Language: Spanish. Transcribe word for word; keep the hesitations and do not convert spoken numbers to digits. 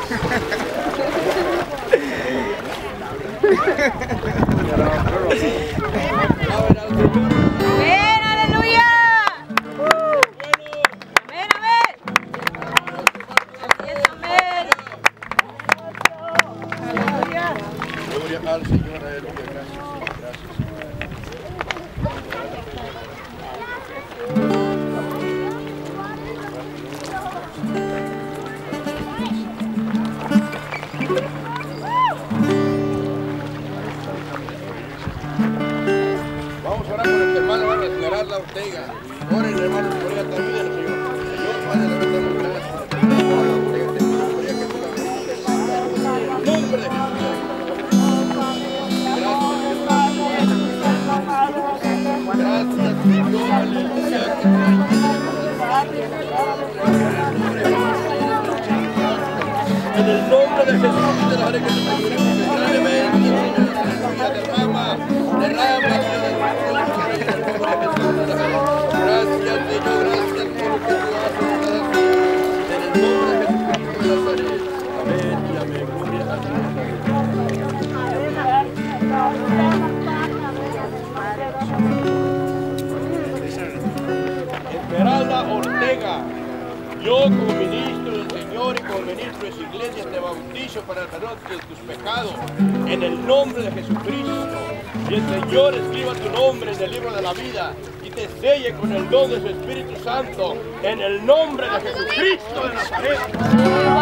Amén, aleluya. Amén, amén. Así es, amén. Aleluya. Gloria al Señor, aleluya. Gracias, Señor. Gracias, Señor. Vamos a orar por esta hermana, hermana Esmeralda Ortega. Oren, hermanos, por ella también, Señor. Señor, Padre, le damos gracias por esta hermana Ortega. Te pido por ella que tú la bendigas. En el nombre de Jesús. Gracias, Dios. Gracias, Señor. Aleluya. Que te en el nombre de Jesús, te la haré que te ayude. Grandemente, Señor. Aleluya. Derrama, derrama, Señor. Gracias, Señor, gracias por lo que tú haces en el nombre de Jesucristo de Nazaret. Amén y amén. Gloria a Dios. Esmeralda Ortega, yo como ministro del Señor y como ministro de su iglesia te bautizo para el perdón de tus pecados en el nombre de Jesucristo. Y el Señor escriba tu nombre en el libro de la vida y te selle con el don de su Espíritu Santo en el nombre de Jesucristo de Nazaret.